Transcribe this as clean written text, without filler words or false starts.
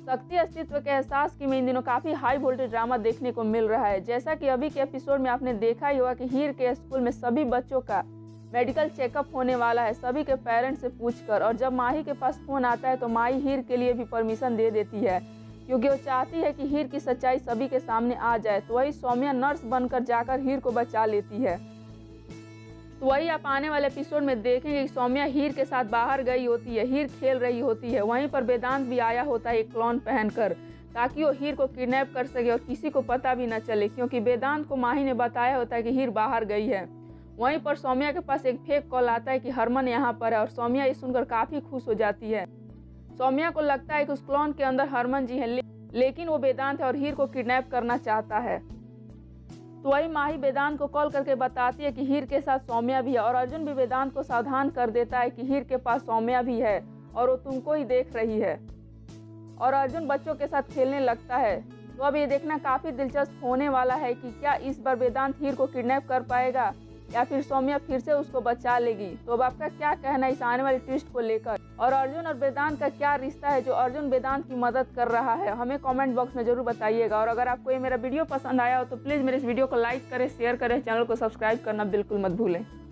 शक्ति अस्तित्व के एहसास की में इन दिनों काफ़ी हाई वोल्टेज ड्रामा देखने को मिल रहा है। जैसा कि अभी के एपिसोड में आपने देखा ही होगा कि हीर के स्कूल में सभी बच्चों का मेडिकल चेकअप होने वाला है, सभी के पेरेंट्स से पूछकर। और जब माही के पास फ़ोन आता है तो माही हीर के लिए भी परमिशन दे देती है, क्योंकि वो चाहती है कि हीर की सच्चाई सभी के सामने आ जाए। तो वही सौम्या नर्स बनकर जाकर हीर को बचा लेती है। तो वही आप आने वाले एपिसोड में देखेंगे कि सौम्या हीर के साथ बाहर गई होती है, हीर खेल रही होती है। वहीं पर वेदांत भी आया होता है एक क्लॉन पहनकर, ताकि वो हीर को किडनैप कर सके और किसी को पता भी न चले, क्योंकि वेदांत को माही ने बताया होता है कि हीर बाहर गई है। वहीं पर सौम्या के पास एक फेक कॉल आता है कि हरमन यहाँ पर है, और सौम्या ये सुनकर काफ़ी खुश हो जाती है। सौम्या को लगता है कि उस क्लॉन के अंदर हरमन जी है, लेकिन वो वेदांत है और हीर को किडनैप करना चाहता है। तो वही माही वेदांत को कॉल करके बताती है कि हीर के साथ सौम्या भी है, और अर्जुन भी वेदांत को सावधान कर देता है कि हीर के पास सौम्या भी है और वो तुमको ही देख रही है। और अर्जुन बच्चों के साथ खेलने लगता है। तो अब ये देखना काफ़ी दिलचस्प होने वाला है कि क्या इस बार वेदांत हीर को किडनैप कर पाएगा या फिर सौम्या फिर से उसको बचा लेगी। तो अब आपका क्या कहना है इस आने वाली ट्विस्ट को लेकर, और अर्जुन और वेदांत का क्या रिश्ता है जो अर्जुन वेदांत की मदद कर रहा है, हमें कमेंट बॉक्स में जरूर बताइएगा। और अगर आपको ये मेरा वीडियो पसंद आया हो तो प्लीज़ मेरे इस वीडियो को लाइक करें, शेयर करें, चैनल को सब्सक्राइब करना बिल्कुल मत भूलें।